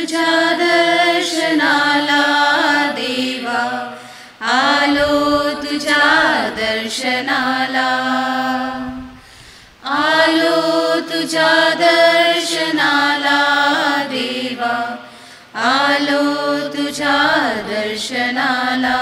तुझ्या दर्शनाला देवा, आलो तुझ्या दर्शनाला, आलो तुझ्या दर्शनाला देवा, आलो तुझ्या दर्शनाला.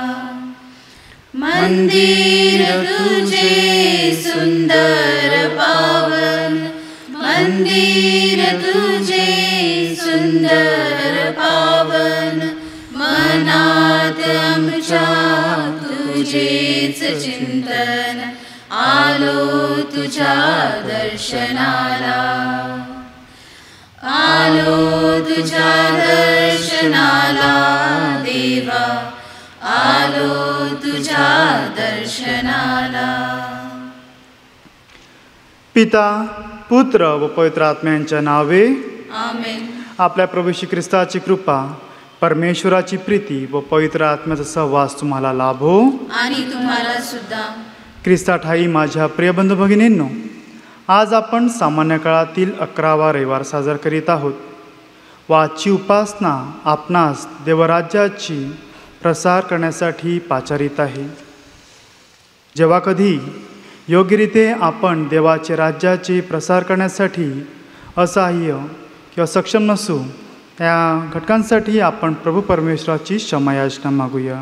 मंदिर तुझे सुंदर पावन, मंदिर तुझे सुंदर पावन, मनात आमच्या तुझेच चिंतन, आलो तुझ्या दर्शनाला, आलो तुझ्या दर्शनाला देवा, आलो तुझ्या दर्शनाला. पिता, पुत्र व पवित्र आत्म्यांच्या नावे आमेन. आपल्या प्रभू श्री ख्रिस्ताची कृपा, परमेश्वराची प्रीती व पवित्र आत्म्याचा सहवास तुम्हाला लाभो आणि तुम्हाला सुद्धा. ख्रिस्ता ठाई माझ्या प्रिय बंधू भगिनींनो, आज आपण सामान्य काळातील 11वा रविवार साजरा करीत आहोत व आजची उपासना आपणास देवराज्याची प्रसार करण्यासाठी पाचारित आहे. जेव्हा कधी योग्यरीते आपण देवाचे राज्याचे प्रसार करण्यासाठी असहाय्य किंवा सक्षम नसू, त्या घटकांसाठी आपण प्रभू परमेश्वराची क्षमायाचना मागूया.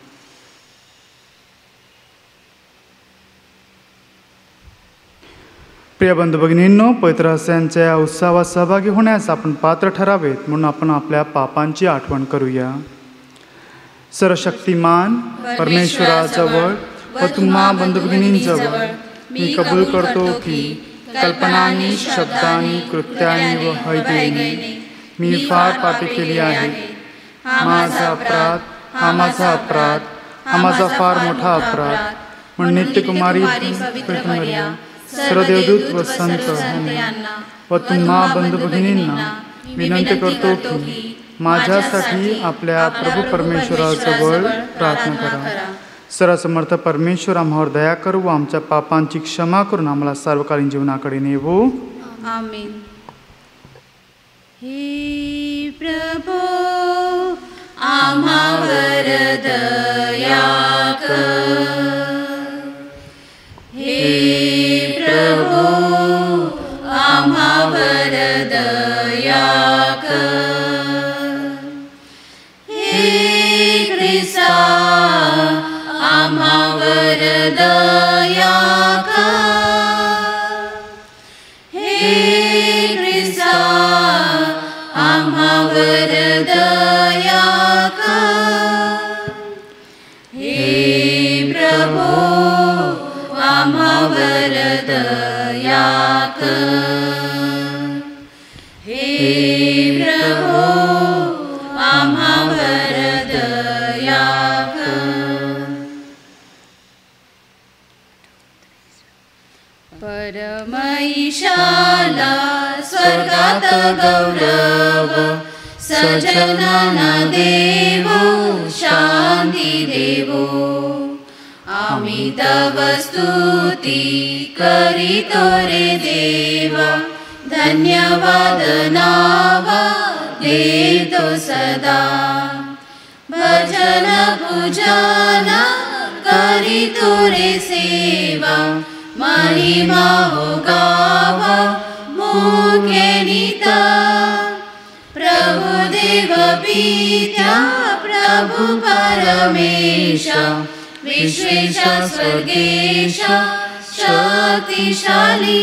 प्रिय बंधू भगिनींनो, पवित्र रहस्यांच्या या उत्सवात सहभागी होण्यास आपण पात्र ठरावेत म्हणून आपण आपल्या पापांची आठवण करूया. सर्वशक्तिमान परमेश्वराजवळ व तुम्हा बंधू भगिनींजवळ मी कबूल करतो की कल्पनांनी, शब्दांनी, कृत्याने व हृदयाने मी फार पापे केली आहे. हा माझा अपराध, हा माझा अपराध, हा माझा फार मोठा अपराध. म्हणून नित्यकुमारी सर्व देवदूत व संत व तुम्हा बंधू भगिनींना विनंती करतो की माझ्यासाठी आपल्या प्रभू परमेश्वराजवळ प्रार्थना करा. सर्वसमर्थ परमेश्वर आम्हावर दया करू व आमच्या पापांची क्षमा करून आम्हाला सार्वकालीन जीवनाकडे नेवो. आमेन. हे प्रभो, आम्हावर दया कर. हे प्रभो, आम्हावर दया कर. हे ख्रिस्ता, आम्हावर दया कर. हे ख्रिस्ता, आम्हावर दया कर. हे प्रभो, आम्हावर दया कर. हे प्रभो, आम्हावर दया कर. परमईशाला स्वर्गात गौरव, सजनाना देवो शांती देवो. आम्ही तव स्तुती करीतो रे देवा, धन्यवाद नावा देतो सदा. भजन पूजन करीतो रे सेवा, महिमा हो गावा मुखे नीता. प्रभु देव पित्या, प्रभु परमेशा, विश्वेशा स्वर्गेशा शक्तिशाली.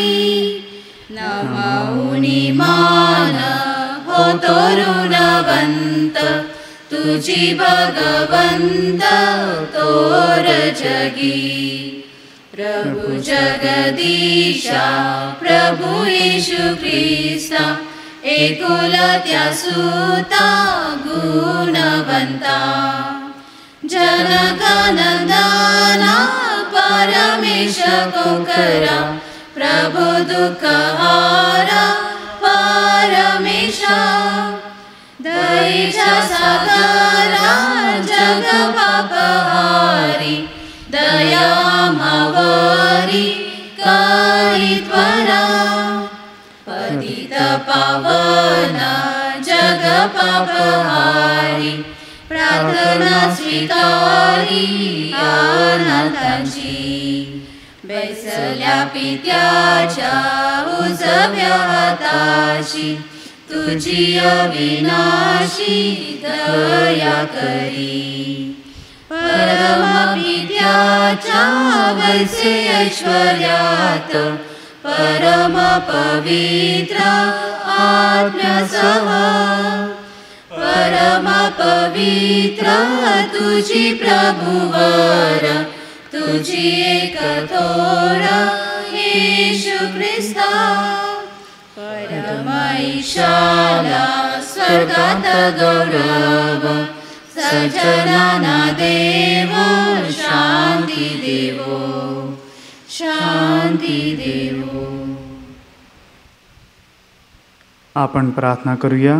नमाऊनी मान होतो ऋणवंत, तुझी भगवंत तोर जगी. प्रभु जगदीशा, प्रभु येशू ख्रिस्ता, एकुलत्या सुता गुणवंता. जनगणना परमेश कोकरा, प्रभु दुःखहारा परमेशा. दयेचा सागरा जग पापहारी, दया मावरी करी त्वरा. पतित पावन जग पापहारी प्रार्थना स्वीकारी अनाथांची बैसल्या पित्याच्या उजव्या हाताशी तुझी अविनाशी दया करी परमपित्याच्या वैसे ऐश्वर्यात परम पवित्र आत्म्यासह परम पवित्र तुझी प्रभुवर तुझी एक थोर येशू ख्रिस्ता परम ईशाला स्वर्गात गौरव सजनाना देवो शांती देवो शांती देवो. आपण प्रार्थना करूया.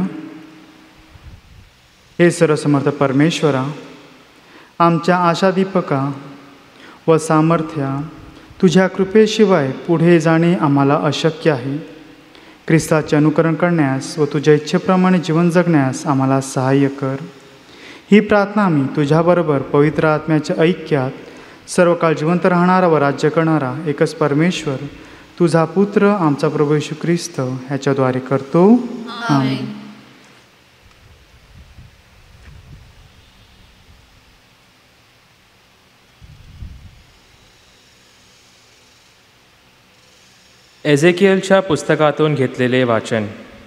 हे सर्वसमर्थ परमेश्वरा, आमच्या आशादीपका व सामर्थ्या तुझ्या कृपेशिवाय पुढे जाणे आम्हाला अशक्य आहे. ख्रिस्ताचे अनुकरण करण्यास व तुझ्या इच्छेप्रमाणे जीवन जगण्यास आम्हाला सहाय्य कर. ही प्रार्थना आम्ही तुझ्याबरोबर पवित्र आत्म्याच्या ऐक्यात सर्व काळ जिवंत राहणारा व राज्य करणारा एकच परमेश्वर तुझा पुत्र आमचा प्रभू येशू ख्रिस्त ह्याच्याद्वारे करतो. आमेन. एझेकियलच्या पुस्तकातून घेतलेले वाचन.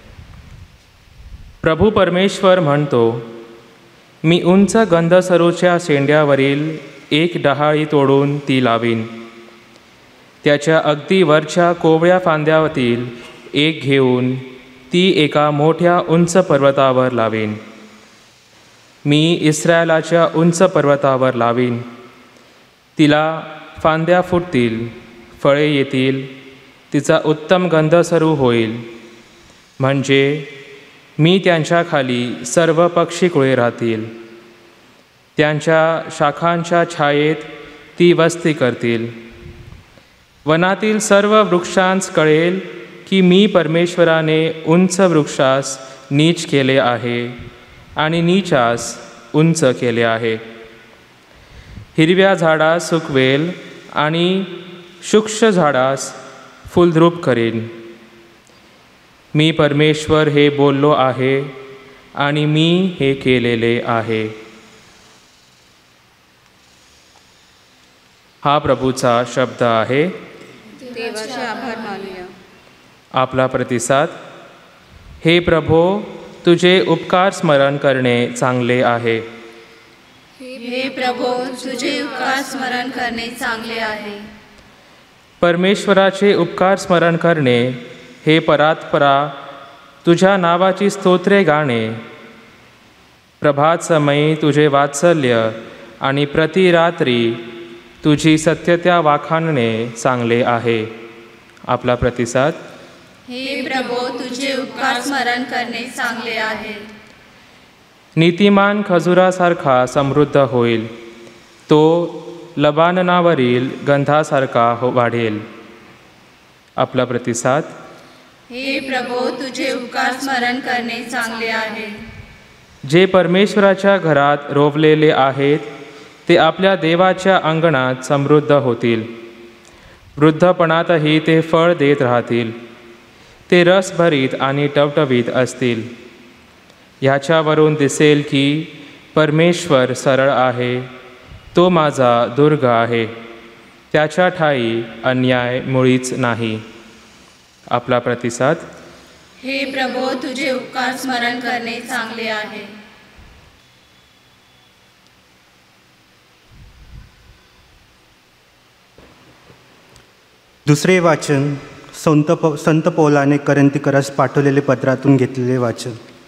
प्रभू परमेश्वर म्हणतो, मी उंच गंधसरूच्या शेंड्यावरील एक डहाळी तोडून ती लावीन. त्याच्या अगदी वरच्या कोवळ्या फांद्यावरील एक घेऊन ती एका मोठ्या उंच पर्वतावर लावीन. मी इस्रायलाच्या उंच पर्वतावर लावीन. तिला फांद्या फुटतील, फळे येतील, तिचा उत्तम गंधसरू होईल. म्हणजे मी त्यांच्या खाली सर्व पक्षीकुळे राहतील. त्यांच्या शाखांच्या छायेत ती वस्ती करतील. वनातील सर्व वृक्षांस कळेल की मी परमेश्वराने उंच वृक्षास नीच केले आहे आणि नीचास उंच केले आहे. हिरव्या झाडास सुकवेल आणि शुष्क झाडास फुलद्रूप करीन. मी परमेश्वर हे बोललो आहे आणि मी हे केलेले आहे. हा प्रभूचा शब्द आहे. देवाचे आभार मानूया. आपला प्रतिसाद. हे प्रभो, तुझे उपकार स्मरण करणे चांगले आहे. हे प्रभो, तुझे उपकार स्मरण करणे चांगले आहे. परमेश्वराचे उपकार स्मरण करणे हे परात्परा तुझ्या नावाची स्तोत्रे गाणे. प्रभात समयी तुझे वात्सल्य आणि प्रतिरात्री तुझी सत्यता वाखाणणे चांगले आहे. आपला प्रतिसाद. हे प्रभो, तुझे उपकार स्मरण करणे चांगले आहे. नीतिमान खजुरासारखा समृद्ध होईल. तो लबाननावरील गंधासारखा वाढेल. आपला प्रतिसाद. हे प्रभो, तुझे उपकार स्मरण करणे चांगले आहे. जे परमेश्वराच्या घरात रोवलेले आहेत ते आपल्या देवाच्या अंगणात समृद्ध होतील. वृद्धपणातही ते फळ देत राहतील. ते रसभरीत आणि टवटवीत असतील. ह्याच्यावरून दिसेल की परमेश्वर सरळ आहे. तो माझा दुर्ग आहे. त्याच्या ठायी अन्याय मुळीच नाही. आपला प्रतिसाद. हे प्रभो, तुझे उपकार स्मरण करणे चांगले आहे. दुसरे वाचन संत पौलाने करंथीकरास पाठवलेले पत्रातून घेतलेले वाचन.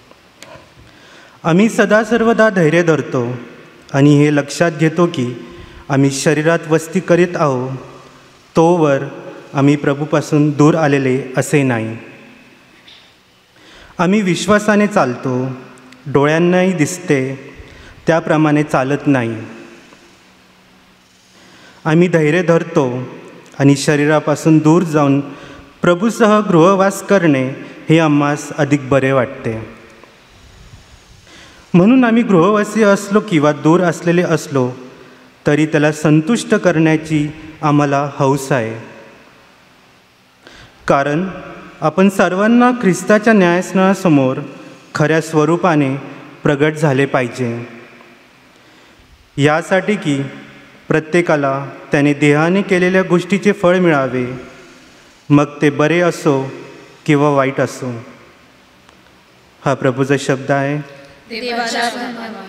आम्ही सदा सर्वदा धैर्य धरतो आणि हे लक्षात घेतो की आम्ही शरीरात वस्ती करीत आहोत तोवर आम्ही प्रभूपासून दूर आलेले असे नाही. आम्ही विश्वासाने चालतो, डोळ्यांनाही दिसते त्याप्रमाणे चालत नाही. आम्ही धैर्य धरतो आणि शरीरापासून दूर जाऊन प्रभूसह गृहवास करणे हे आम्हास अधिक बरे वाटते. म्हणून आम्ही गृहवासी असलो किंवा दूर असलेले असलो तरी त्याला संतुष्ट करण्याची आम्हाला हौस आहे. कारण आपण सर्वांना ख्रिस्ताच्या न्यायस्थानासमोर खऱ्या स्वरूपाने प्रगट झाले पाहिजे, यासाठी की प्रत्येकाला त्याने देहाने केलेल्या गोष्टीचे फळ मिळावे, मग ते बरे असो किंवा वाईट असो. हा प्रभूचा शब्द आहे. देवाचा धन्यवाद.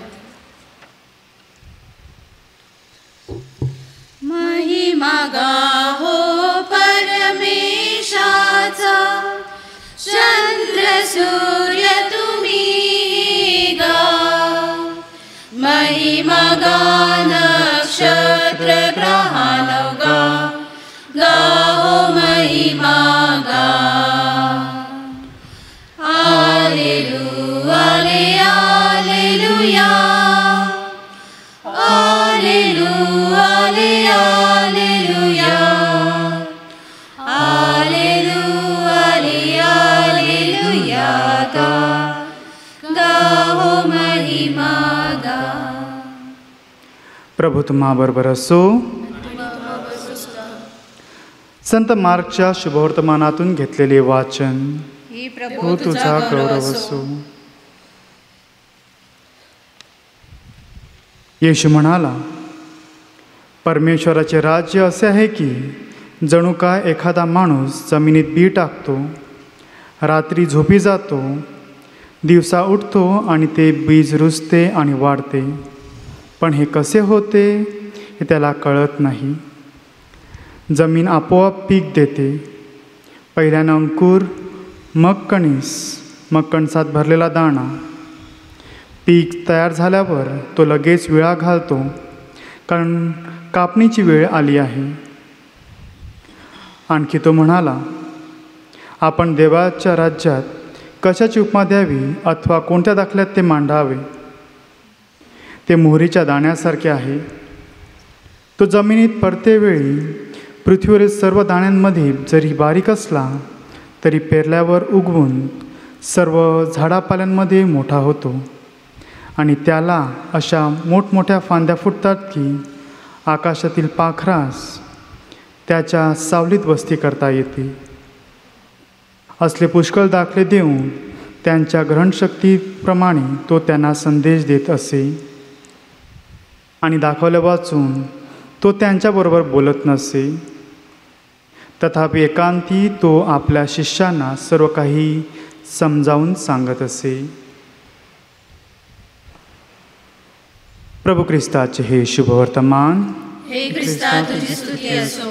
महिमा गाहो परमेशाचा, चंद्र सूर्य तुम्ही गा. महिमा गा नक्षत्र ग्रहान गा, गाहो महिमा गा. Alleluia, Alleluia, Alleluia, Alleluia, Alleluia, Alleluia, गा, गाहो महिमा गा. प्रभू तुम्हा बरोबर असो. संत मार्कच्या शुभवर्तमानातून घेतलेले वाचन. प्रभू तुझा गौरव असो. येशू म्हणाला, परमेश्वराचे राज्य असे आहे की जणू काय एखादा माणूस जमिनीत बी टाकतो, रात्री झोपी जातो, दिवसा उठतो आणि ते बीज रुजते आणि वाढते, पण हे कसे होते हे त्याला कळत नाही. जमीन आपोआप पीक देते, पहिल्यानं अंकुर, मग कणीस, मग कणसात भरलेला दाणा. पीक तयार झाल्यावर तो लगेच विळा घालतो, कारण कापणीची वेळ आली आहे. आणखी तो म्हणाला, आपण देवाच्या राज्यात कशाची उपमा द्यावी अथवा कोणत्या दाखल्यात ते मांडावे. ते मोहरीच्या दाण्यासारखे आहे. तो जमिनीत पडतेवेळी पृथ्वीवरील सर्व दाण्यांमध्ये जरी बारीक असला तरी पेरल्यावर उगवून सर्व झाडापाल्यांमध्ये मोठा होतो आणि त्याला अशा मोठमोठ्या फांद्या फुटतात की आकाशातील पाखरास त्याच्या सावलीत वस्ती करता येते. असले पुष्कळ दाखले देऊन त्यांच्या ग्रहणशक्तीप्रमाणे तो त्यांना संदेश देत असे आणि दाखवल्या वाचून तो त्यांच्याबरोबर बोलत नसे. तथापि एकांती तो आपल्या शिष्यांना सर्व काही समजावून सांगत असे. प्रभू ख्रिस्ताचे हे शुभवर्तमान. हे ख्रिस्ता तुझी स्तुती असो.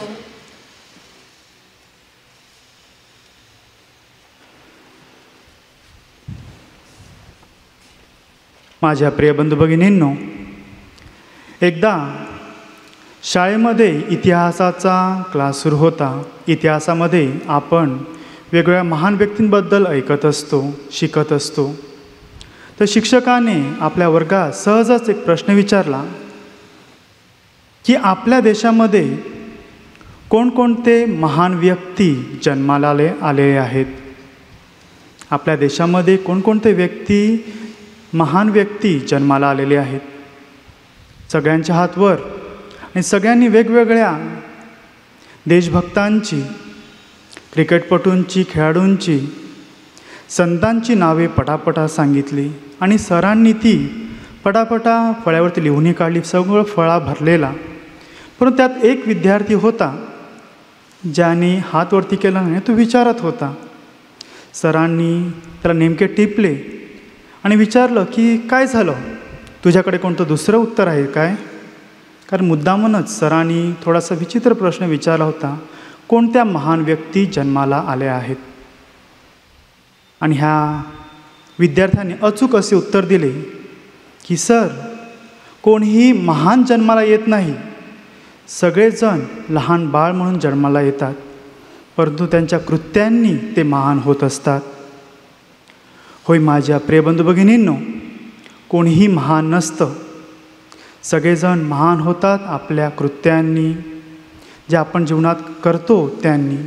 माझ्या प्रिय बंधू भगिनींनो, एकदा शाळेमध्ये इतिहासाचा क्लास सुरू होता. इतिहासामध्ये आपण वेगवेगळ्या महान व्यक्तींबद्दल ऐकत असतो, शिकत असतो. तर शिक्षकाने आपल्या वर्गात सहजच एक प्रश्न विचारला की आपल्या देशामध्ये कोणकोणते महान व्यक्ती जन्माला आलेले आहेत. आपल्या देशामध्ये कोणकोणते महान व्यक्ती जन्माला आलेले आहेत. सगळ्यांच्या हातवर आणि सगळ्यांनी वेगवेगळ्या देशभक्तांची, क्रिकेटपटूंची, खेळाडूंची, संतांची नावे पटापटा सांगितली आणि सरांनी ती पटापटा फळ्यावरती लिहूनही काढली. सगळं फळा भरलेला. परंतु त्यात एक विद्यार्थी होता ज्याने हात वरती केला नाही. तो विचारत होता. सरांनी त्याला नेमके टिपले आणि विचारलं की काय झालं, तुझ्याकडे कोणतं दुसरं उत्तर आहे काय? कारण मुद्दामूनच सरांनी थोडासा विचित्र प्रश्न विचारला होता, कोणत्या महान व्यक्ती जन्माला आल्या आहेत. आणि ह्या विद्यार्थ्याने अचूक असे उत्तर दिले की सर, कोणीही महान जन्माला येत नाही. सगळेजण लहान बाळ म्हणून जन्माला येतात, परंतु त्यांच्या कृत्यांनी ते महान होत असतात. होय माझ्या प्रियबंधू भगिनींनो, कोणीही महान नसतं. सगळेजण महान होतात आपल्या कृत्यांनी, जे आपण जीवनात करतो त्यांनी.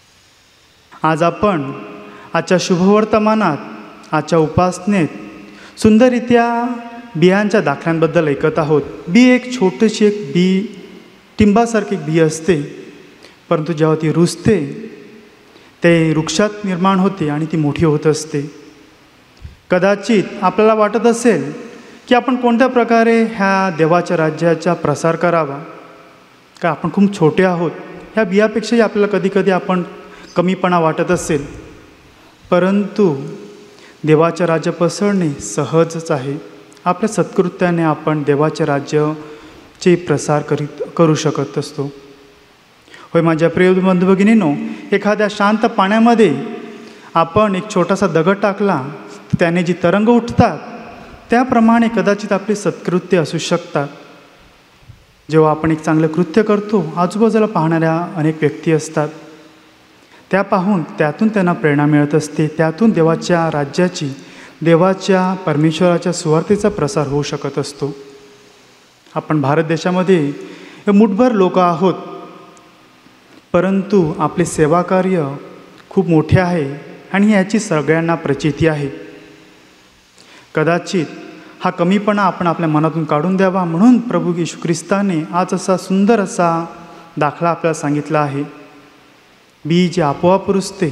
आज आपण आजच्या शुभवर्तमानात, आजच्या उपासनेत सुंदररित्या बियांच्या दाखल्यांबद्दल ऐकत आहोत. बी एक छोटीशी एक बी, टिंबासारखी एक बी असते, परंतु जेव्हा ती रुजते ते वृक्षात निर्माण होते आणि ती मोठी होत असते. कदाचित आपल्याला वाटत असेल की आपण कोणत्या प्रकारे ह्या देवाच्या राज्याचा प्रसार करावा, का आपण खूप छोटे आहोत. ह्या बियापेक्षाही आपल्याला कधीकधी आपण कमीपणा वाटत असेल, परंतु देवाचे राज्य पसरणे सहजच आहे. आपल्या सत्कृत्याने आपण देवाचे राज्याचे प्रसार करू शकत असतो. होय माझ्या प्रिय बंधू भगिनींनो, एखाद्या शांत पाण्यामध्ये आपण एक छोटासा दगड टाकला तर त्याने जी तरंग उठतात, त्याप्रमाणे कदाचित आपले सत्कृत्य असू शकतात. जेव्हा आपण एक चांगलं कृत्य करतो, आजूबाजूला पाहणाऱ्या अनेक व्यक्ती असतात. त्या पाहून त्यातून त्यांना प्रेरणा मिळत असते. त्यातून देवाच्या राज्याची, देवाच्या परमेश्वराच्या सुवार्तेचा प्रसार होऊ शकत असतो. आपण भारत देशामध्ये मुठभर लोक आहोत, परंतु आपले सेवाकार्य खूप मोठे आहे आणि याची सगळ्यांना प्रचिती आहे. कदाचित हा कमीपणा आपण आपल्या मनातून काढून द्यावा, म्हणून प्रभू येशू ख्रिस्ताने आज असा सुंदर असा दाखला आपल्याला सांगितला आहे. बी जे आपोआप रुजते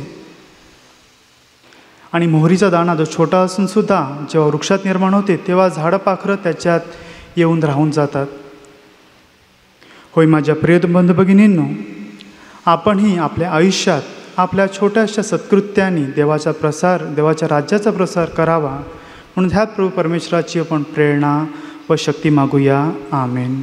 आणि मोहरीचा दाणा जो छोटा असूनसुद्धा जेव्हा वृक्षात निर्माण होते तेव्हा झाडं पाखरं त्याच्यात येऊन राहून जातात. होय माझ्या प्रिय बंधू भगिनींनो, आपणही आपल्या आयुष्यात आपल्या छोट्याशा सत्कृत्याने देवाचा प्रसार, देवाच्या राज्याचा प्रसार करावा, म्हणून ह्या प्रभू परमेश्वराची आपण प्रेरणा व शक्ती मागूया. आमेन.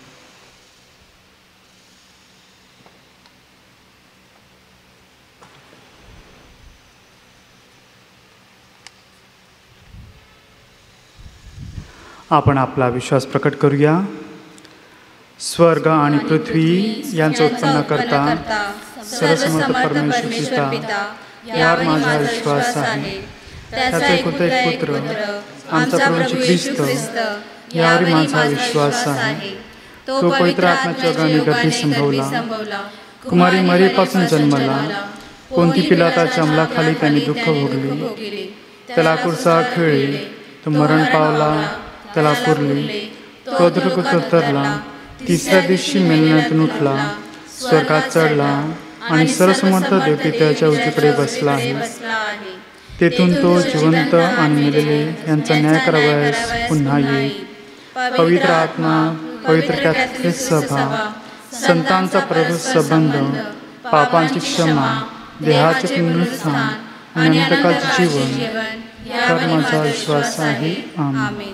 आपण आपला विश्वास प्रकट करूया. स्वर्ग आणि पृथ्वी यांचं उत्पन्न करता सर्वसमर्थ परमेश्वर पिता, यावर माझा विश्वास आहे. त्याचा एकुलता एक पुत्र, आमचा प्रभू ख्रिस्त, यावर माझा विश्वास आहे. तो पवित्र आत्म्याच्या ओघाने गर्भी संभवला, कुमारी मरीपासून जन्मला, कोणती पिलाताच्या अंमलाखाली त्याने दुःख भोगले, त्याला कुरसा खेळले, तो मरण पावला, त्याला पुरले, तो उतरला, तिसऱ्या दिवशी मेलण्यातून उठला, स्वर्गात चढला आणि सर्वसमर्थ देवपित्याच्या उजवीकडे बसला आहे. तेथून तो जिवंत आणि मेलेले यांचा न्याय करावयास पुन्हा येईल. पवित्र आत्मा, पवित्र कॅथलिक सभा, संतांचा प्रभू संबंध, पापांची क्षमा, देहाचे पुनरुत्थान आणि अनंतकाळचे जीवन, यावर माझा विश्वास आहे. आमेन.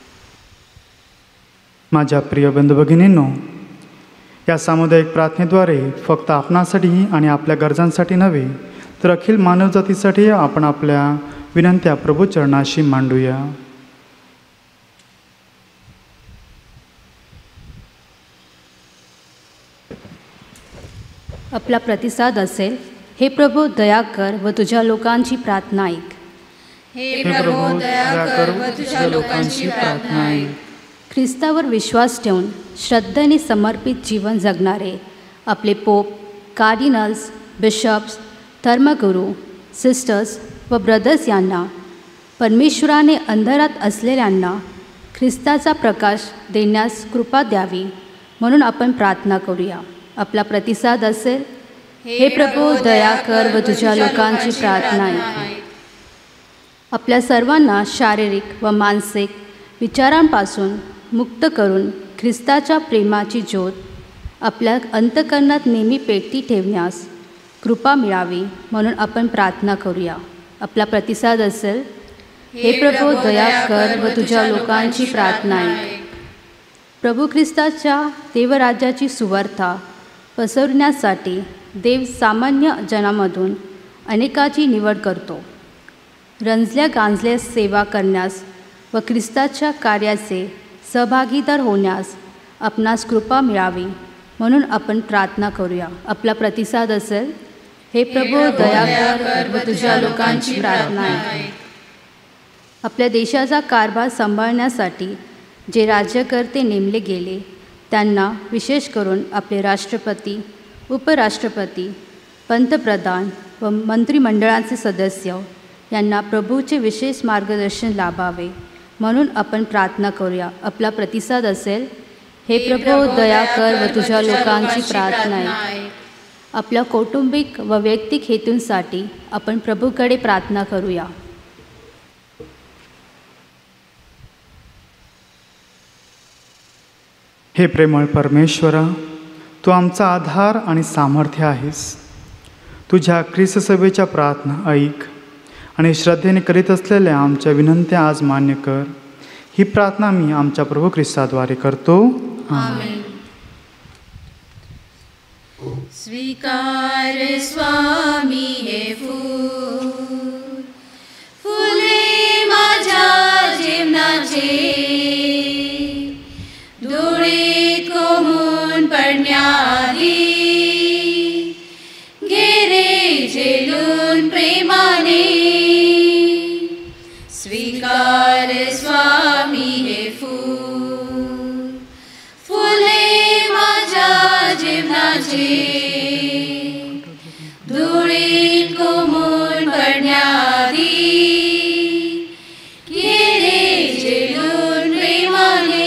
माझ्या प्रिय बंधू भगिनींनो, या सामुदायिक प्रार्थनेद्वारे फक्त आपणासाठी आणि आपल्या गरजांसाठी नव्हे, तर अखिल मानवजातीसाठी आपण आपल्या विनंत्या प्रभू चरणाशी मांडूया. आपला प्रतिसाद असेल, हे प्रभू दया कर व तुझ्या लोकांची प्रार्थना ऐक. हे प्रभू दया कर व तुझ्या लोकांची प्रार्थना ऐक. ख्रिस्तावर विश्वास ठेवून श्रद्धेने समर्पित जीवन जगणारे आपले पोप, कार्डिनल्स, बिशप्स, धर्मगुरू, सिस्टर्स व ब्रदर्स यांना, परमेश्वराने अंधारात असलेल्यांना ख्रिस्ताचा प्रकाश देण्यास कृपा द्यावी, म्हणून आपण प्रार्थना करूया. आपला प्रतिसाद असेल, हे प्रभू दया कर व तुझ्या लोकांची प्रार्थना ऐक. आपल्या सर्वांना शारीरिक व मानसिक विचारांपासून मुक्त करून ख्रिस्ताच्या प्रेमाची ज्योत आपल्या अंतःकरणात नेहमी पेटती ठेवण्यास कृपा मिळावी, म्हणून आपण प्रार्थना करूया. आपला प्रतिसाद असेल, हे प्रभू दया कर व तुझ्या लोकांची प्रार्थना ऐक. प्रभू ख्रिस्ताच्या देवराज्याची सुवार्ता पसरवण्यासाठी देव सामान्य जनामधून अनेकाची निवड करतो. रंजल्या गांजल्या सेवा करण्यास व ख्रिस्ताच्या कार्याचे सहभागीदार होण्यास आपणास कृपा मिळावी, म्हणून आपण प्रार्थना करूया. आपला प्रतिसाद असेल, हे प्रभू दया कर व तुझ्या लोकांची प्रार्थना ऐक. आपल्या देशाचा कारभार सांभाळण्यासाठी जे राज्यकर्ते नेमले गेले त्यांना, विशेष करून आपले राष्ट्रपती, उपराष्ट्रपती, पंतप्रधान व मंत्रिमंडळाचे सदस्य यांना प्रभूचे विशेष मार्गदर्शन लाभावे म्हणून आपण प्रार्थना करूया. आपला प्रतिसाद असेल, हे प्रभू दया कर व तुझ्या लोकांची प्रार्थना आहे. आपल्या कौटुंबिक व वैयक्तिक हेतूंसाठी आपण प्रभूकडे प्रार्थना करूया. हे प्रेमळ परमेश्वरा, तू आमचा आधार आणि सामर्थ्य आहेस. तुझ्या ख्रिस्त सभेच्या प्रार्थना ऐक आणि श्रद्धेने करीत असलेल्या आमच्या विनंत्या आज मान्य कर. ही प्रार्थना मी आमच्या प्रभू ख्रिस्ताद्वारे करतो. आमेन. स्वीकार स्वामी हे फुले माझ्या जीवनाचे, धुळीत कोंबून पडण्याआधी घे झेलून प्रेमाने. स्वीकार स्वामी हे फुले माझ्या जीवनाचे, धुळीत कोंबून पडण्याआधी घे झेलून प्रेमाने.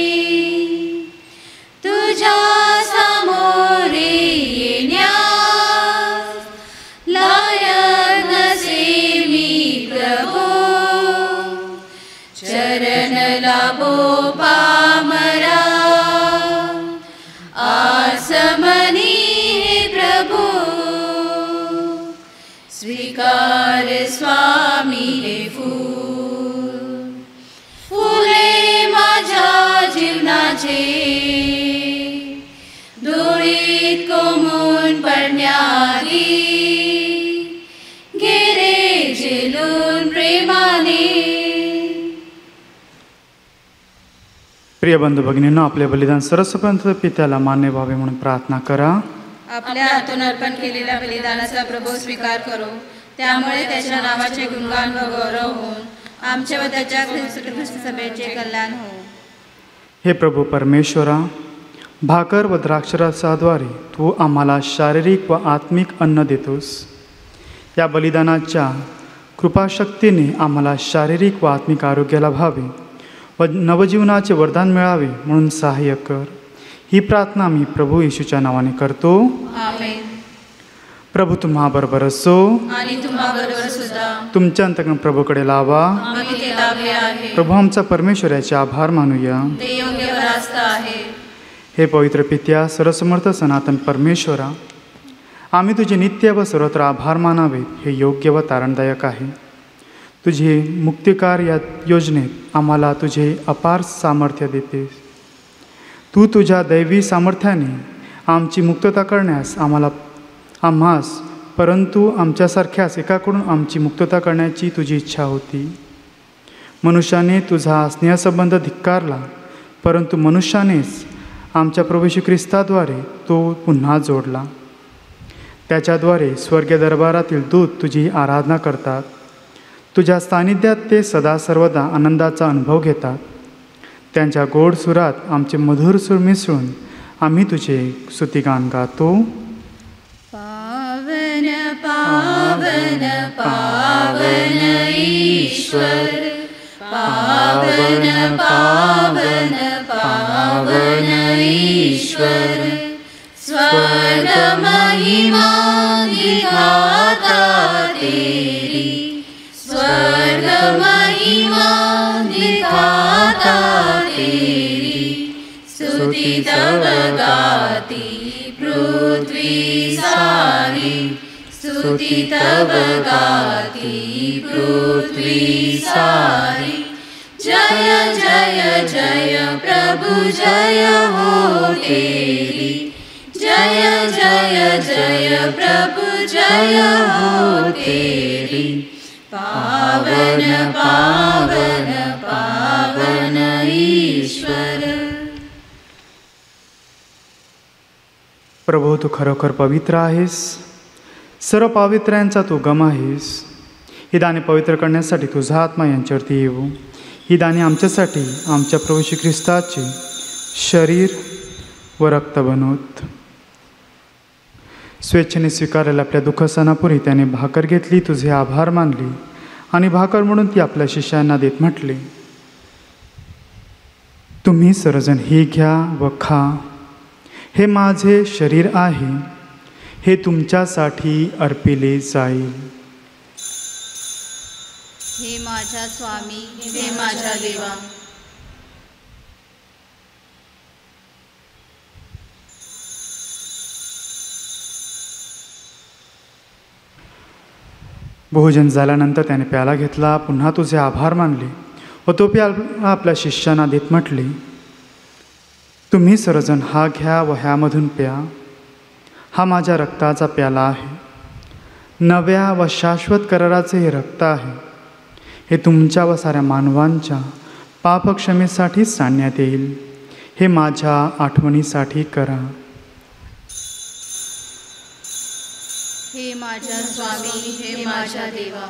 तुझ्या सामोरे येण्यास लायक नसे मी प्रभू, चरण लाभो पामरा आसमनी हे प्रभू. स्वीकार स्वामी हे फुले माझ्या जीवनाचे, धुळीत कोंबून पडण्याआधी घे झेलून प्रेमाने. प्रिय बंधू भगिनींनो, आपले बलिदान सर्वस्वपंत पित्याला मान्य व्हावे म्हणून प्रार्थना करा. आपल्या हातून अर्पण केलेल्या बलिदानाचा प्रभू स्वीकार करो. त्यामुळे त्याच्या नावाचे गुणगान व गौरव होऊन आमच्या व त्याच्या ख्रिस्त सभेचे कल्याण हो. हे प्रभू परमेश्वरा, भाकर व द्राक्षरसाद्वारे तू आम्हाला शारीरिक व आत्मिक अन्न देतोस. या बलिदानाच्या कृपाशक्तीने आम्हाला शारीरिक व आत्मिक आरोग्य लाभावे व नवजीवनाचे वरदान मिळावे म्हणून सहाय्य कर. ही प्रार्थना मी प्रभू येशूच्या नावाने करतो. आमेन. प्रभू तुम्हा बरोबर असो आणि तुम्हा बरोबर सुद्धा. तुमच्या अंतकरण प्रभूकडे लावा. आम्ही ते लाभले आहे. प्रभू आमचा परमेश्वर याचे आभार मानूया. ते योग्य व रास्त आहे. हे पवित्र पित्या, सर्वसमर्थ सनातन परमेश्वरा, आम्ही तुझे नित्य व सर्वत्र आभार मानावेत हे योग्य व तारणदायक आहे. तुझे मुक्तिकार या योजनेत आम्हाला तुझे अपार सामर्थ्य देतेस. तू तुझ्या दैवी सामर्थ्याने आमची मुक्तता करण्यास आम्हास परंतु आमच्यासारख्याच एकाकडून आमची मुक्तता करण्याची तुझी इच्छा होती. मनुष्याने तुझा स्नेहसंबंध धिक्कारला, परंतु मनुष्यानेच आमच्या प्रभू येशू ख्रिस्ताद्वारे तो पुन्हा जोडला. त्याच्याद्वारे स्वर्गीय दरबारातील दूत तुझी आराधना करतात. तुझ्या सानिध्यात ते सदा सर्वदा आनंदाचा अनुभव घेतात. त्यांच्या गोड सुरात आमचे मधुर सूर मिसळून आम्ही तुझे स्तुतिगान गातो. पावन पावन पावन ईश्वर, पावन पावन पावन ईश्वर, स्वर्ग महिमा दिखाता तेरी, स्वर्ग महिमा दिखाता तेरी, स्तुति तब गाती पृथ्वी सारी, स्तुति तब गाती पृथ्वी सारी. जय जय जय प्रभु जय हो तेरी, जय जय जय प्रभु जय हो तेरी. पावन पावन पावन ईश्वर. प्रभू, तू खरोखर पवित्र आहेस. सर्व पावित्र्यांचा तू गम आहेस. ही दाने पवित्र करण्यासाठी तुझा आत्मा यांच्यावरती येऊ. ही दाने आमच्यासाठी आमच्या प्रभू श्री ख्रिस्ताचे शरीर व रक्त बनवत. स्वेच्छेने स्वीकारलेल्या आपल्या दुःखसणापुरी त्याने भाकर घेतली, तुझे आभार मानले आणि भाकर म्हणून ती आपल्या शिष्यांना देत म्हटली, तुम्ही सर्वजण हे घ्या व खा, हे माझे शरीर आहे, हे तुमच्यासाठी अर्पिले जाईल. हे माझ्या स्वामी, हे माझ्या देवा. भोजन झाल्यानंतर त्याने प्याला घेतला, पुन्हा तुझे आभार मानले व तो प्याला आपल्या शिष्यांना देत म्हटले, तुम्ही सर्वजण हा घ्या व ह्यामधून प्या, हा माझ्या रक्ताचा प्याला आहे, नव्या व शाश्वत कराराचे हे रक्त आहे, हे तुमच्या व साऱ्या मानवांच्या पापक्षमेसाठी सांडण्यात येईल, हे माझ्या आठवणीसाठी करा. हे माझ्या स्वामी, हे माझ्या देवा.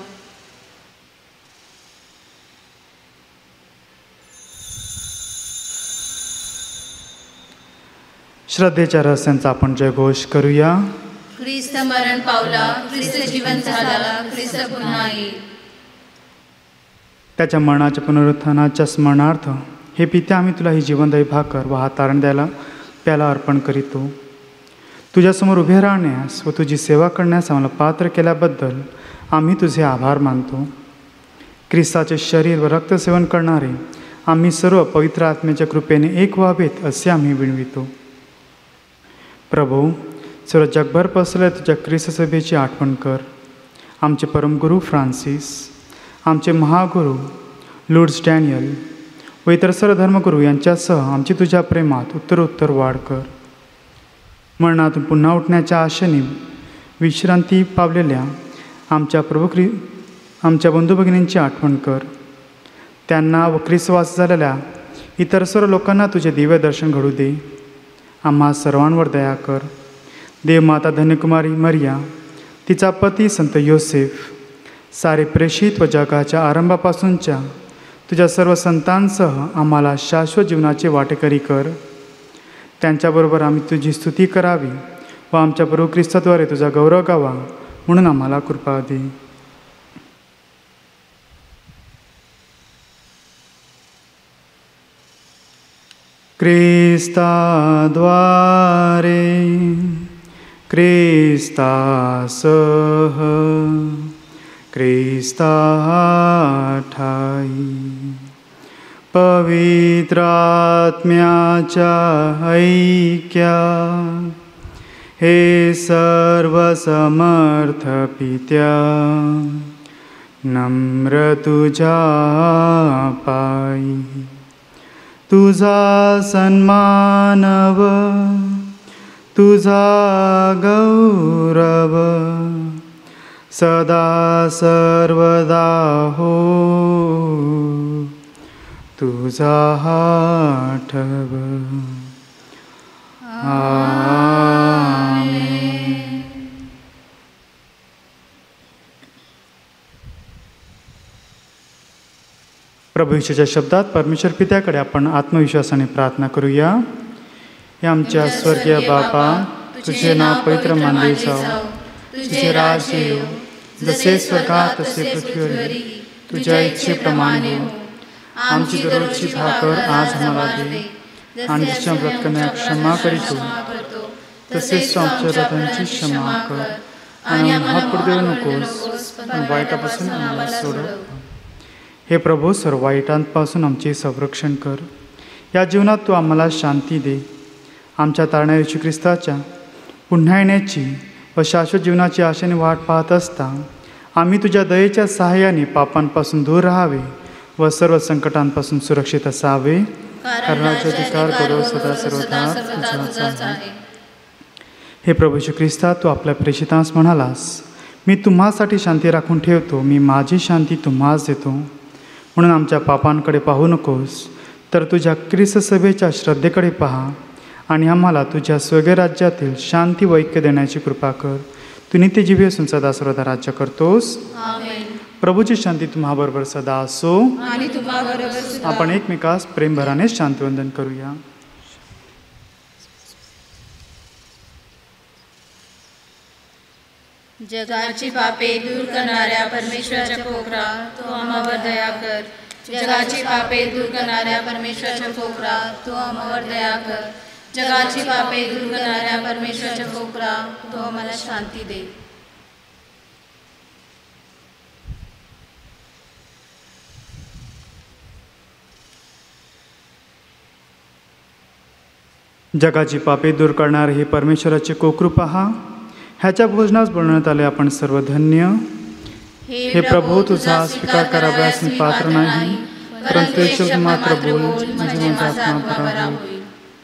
श्रद्धेच्या रहस्यांचा आपण जयघोष करूया. ख्रिस्त मरण पावला, ख्रिस्त जीवन झाला, ख्रिस्त पुन्हा येईल. त्याच्या मरणाच्या पुनरुत्थानाच्या स्मरणार्थ हे पिते, आम्ही तुला ही जीवनदायी भाकर व हा तारण द्यायला प्याला अर्पण करीतो. तुझ्यासमोर उभे राहण्यास व तुझी सेवा करण्यास आम्हाला पात्र केल्याबद्दल आम्ही तुझे आभार मानतो. ख्रिस्ताचे शरीर व रक्त सेवन करणारे आम्ही सर्व पवित्र आत्म्याच्या कृपेने एक व्हावेत असे आम्ही विनवितो. प्रभू, सर्व जगभर पसरलेल्या तुझ्या ख्रिस्त सभेची आठवण कर. आमचे परमगुरू फ्रान्सिस, आमचे महागुरू लुर्ड्स डॅनियल व इतर सर्व धर्मगुरू यांच्यासह आमची तुझ्या प्रेमात उत्तरोत्तर वाढ कर. मरणातून पुन्हा उठण्याच्या आशेने विश्रांती पावलेल्या आमच्या बंधू भगिनींची आठवण कर. त्यांना व ख्रिस्तवास झालेल्या इतर सर्व लोकांना तुझे दिव्य दर्शन घडू दे. आम्हा सर्वांवर दया कर. देवमाता धन्यकुमारी मरिया, तिचा पती संत योसेफ, सारे प्रेषित व जगाच्या आरंभापासूनच्या तुझ्या सर्व संतांसह आम्हाला शाश्वत जीवनाचे वाटेकरी कर. त्यांच्याबरोबर आम्ही तुझी स्तुती करावी व आमच्या प्रभू ख्रिस्ताद्वारे तुझा गौरव गावा म्हणून आम्हाला कृपा दे. ख्रिस्ताद्वारे, ख्रिस्तासह, ख्रिस्ताठाई, पवित्र आत्म्याच्या ऐक्यात, हे सर्व समर्थ पित्या, नम्र तुझ्या पायी, तुझा सन्मानव, तुझा गौरव, सदा सर्वदा हो, तुझा आठव. आमेन. प्रभू येशूच्या शब्दात परमेश्वर पित्याकडे आपण आत्मविश्वासाने प्रार्थना करूया. हे आमच्या स्वर्गीय बापा, तुझे नाव पवित्र मानले जाओ, तुझे राज्य येऊ, जसे स्वर्गात तसे पृथ्वीवरही तुझ्या इच्छेप्रमाणे हो. आमची दररोजची भाकर आज आम्हाला दे, आणि जिच्या व्रतकन्या क्षमा करीतो तसेच आमच्या रथांची क्षमा कर, आणि आम्हाला पडदेऊ नकोस, पण वाईटापासून आम्हाला सोडव. हे प्रभू, सर्व वाईटांपासून आमचे संरक्षण कर. या जीवनात तू आम्हाला शांती दे. आमच्या तारण्या येशू ख्रिस्ताच्या पुन्हा येण्याची व शाश्वत जीवनाची आशेने वाट पाहत असता आम्ही तुझ्या दयेच्या सहाय्याने पापांपासून दूर राहावे व सर्व संकटांपासून सुरक्षित असावे. करण्याचा अधिकार करो सदा सर्वदा तुझाच आहे. हे प्रभू येशू ख्रिस्ता, तू आपल्या प्रेषितांस म्हणालास, मी तुम्हासाठी शांती राखून ठेवतो, मी माझी शांती तुम्हास देतो. म्हणून आमच्या पापांकडे पाहू नकोस, तर तुझ्या ख्रिस्त सभेच्या श्रद्धेकडे पहा आणि आम्हाला तुझ्या स्वर्गीय राज्यातील शांती व ऐक्य देण्याची कृपा कर. तू नित्य जीवी असून सदा सर्वदा राज्य करतोस. प्रभूची शांती तुम्हाबरोबर सदा असो. आपण एकमेकास प्रेमभराने शांतिवंदन करूया. जगाची पापे दूर करणाऱ्या परमेश्वराच्या पोखरा, तू आम्हावर दया कर. जगाची पापे दूर करणाऱ्या परमेश्वराच्या पोखरा, तू आम्हावर दया कर. जगाची पापे दूर करणाऱ्या परमेश्वराच्या पोखरा, तू आम्हाला शांती दे. जगाची पापे दूर करणारे हे परमेश्वराचे कोकरू पहा. ह्याच्या भोजनास बनवण्यात आले आपण सर्व धन्य. हे प्रभू, तुझा स्वीकार कराव्यास मी पात्र नाही, परंतु एक शब्द मात्र बोल म्हणजे माझा आत्मा बरा होईल.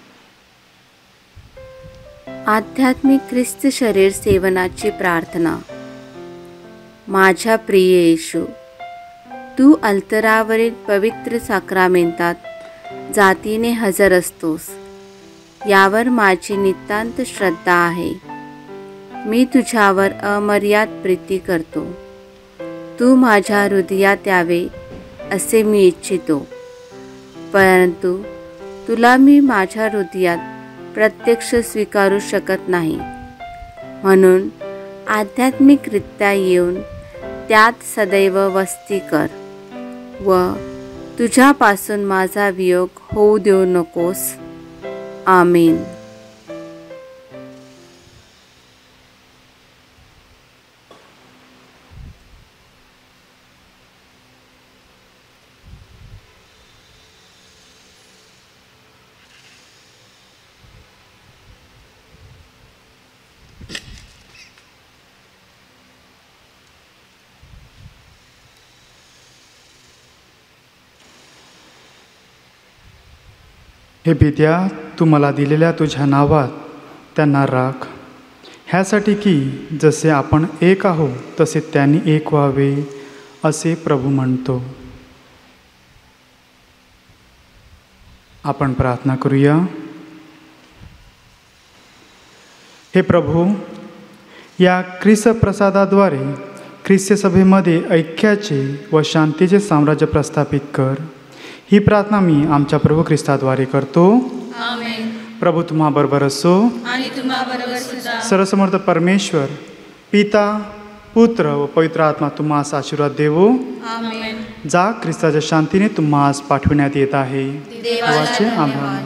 आध्यात्मिक ख्रिस्त शरीर सेवनाची प्रार्थना. माझ्या प्रिय येशू, तू अल्तरावरील पवित्र साक्रामेंतात जातीने हजर असतोस, यावर माझी नितांत श्रद्धा आहे. मी तुझ्यावर अमर्याद प्रीती करतो. तू माझ्या हृदयात यावे असे मी इच्छितो, परंतु तुला मी माझ्या हृदयात प्रत्यक्ष स्वीकारू शकत नाही. म्हणून आध्यात्मिकरित्या येऊन त्यात सदैव वस्ती कर व तुझ्यापासून माझा वियोग होऊ देऊ नकोस. आमीन. हे पित्या, तू मला दिलेल्या तुझ्या नावात त्यांना राख, ह्यासाठी की जसे आपण एक आहो तसे त्यांनी एक व्हावे असे प्रभू म्हणतो. आपण प्रार्थना करूया. हे प्रभू, या ख्रिस्त प्रसादाद्वारे ख्रिस्त सभेमध्ये ऐक्याचे व शांतीचे साम्राज्य प्रस्थापित कर. ही प्रार्थना मी आमच्या प्रभू ख्रिस्ताद्वारे करतो. आमेन. प्रभू तुम्हा बरोबर असो आणि तुम्हा बरोबर सुद्धा. सर्वसमर्थ परमेश्वर पिता, पुत्र व पवित्र आत्मा तुम्हास आशीर्वाद देवो. आमेन. जा ख्रिस्ताच्या शांतीने तुम्हास पाठविण्यात येत आहे. देवाचे आभार.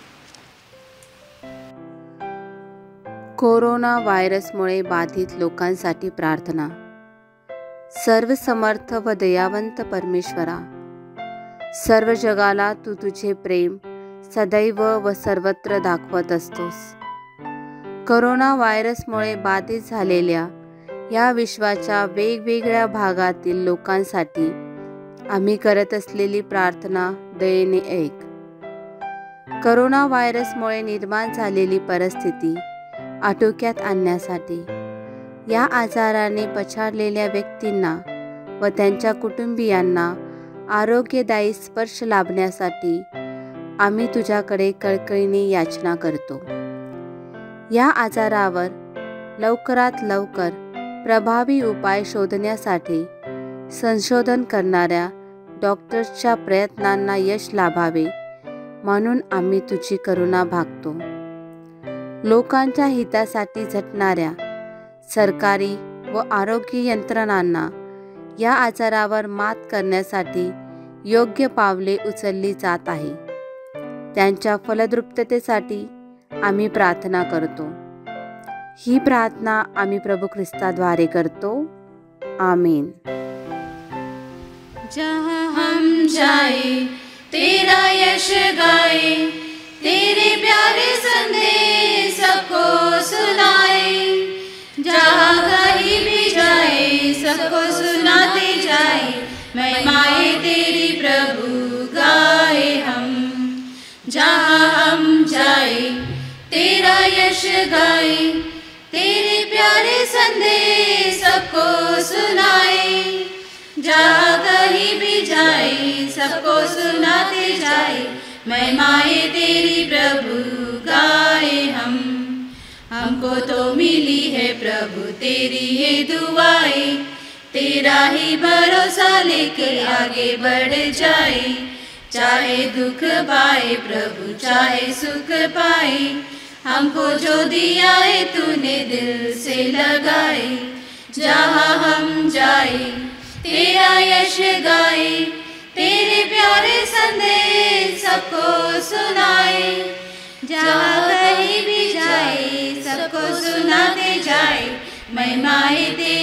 कोरोना व्हायरसमुळे बाधित लोकांसाठी प्रार्थना. सर्वसमर्थ व दयावंत परमेश्वरा, सर्व जगाला तू तुझे प्रेम सदैव व सर्वत्र दाखवत असतोस. कोरोना व्हायरसमुळे बाधित झालेल्या या विश्वाच्या वेगवेगळ्या भागातील लोकांसाठी आम्ही करत असलेली प्रार्थना दयेने ऐक. कोरोना व्हायरसमुळे निर्माण झालेली परिस्थिती आटोक्यात आणण्यासाठी या आजाराने पछाडलेल्या व्यक्तींना व त्यांच्या कुटुंबियांना आरोग्यदायी स्पर्श लाभण्यासाठी आम्ही तुझ्याकडे कळकळीने याचना करतो. या आजारावर लवकरात लवकर प्रभावी उपाय शोधण्यासाठी संशोधन करणाऱ्या डॉक्टर्सच्या प्रयत्नांना यश लाभावे म्हणून आम्ही तुझी करुणा भागतो. लोकांच्या हितासाठी झटणाऱ्या सरकारी व आरोग्य यंत्रणांना या आजारावर मात करण्यासाठी योग्य पावले उचलली जात आहे. त्यांच्या फलद्रुपतेसाठी आम्ही प्रार्थना करतो. ही प्रार्थना आम्ही प्रभू ख्रिस्ताद्वारे करतो. आमीन. जहाँ हम जाए तेरा यश गाए, तेरे प्यारे संदेश सबको सुनाए. जहाँ कहीं भी जाए सबको सुनाते जाए, महिमाएं तेरी प्रभु गाए हम. जहाँ हम जाए तेरा यश गाए, तेरे प्यारे संदेश सबको सुनाए. जहाँ कहीं भी जाए सबको सुनाते जाए, महिमाएं तेरी प्रभु गाए हम. हमको तो मिली है प्रभु तेरी ये दुआएं, तेरा ही भरोसा लेके आगे बढ़ जाए. चाहे दुख पाए प्रभु चाहे सुख पाए, हमको जो दिया है तूने दिल से लगाए. जहाँ हम जाए तेरा यश गाए, तेरे प्यारे संदेश सबको सुनाए। जहाँ कहीं भी जाए सबको सुनाते जाए, महिमाएं तेरी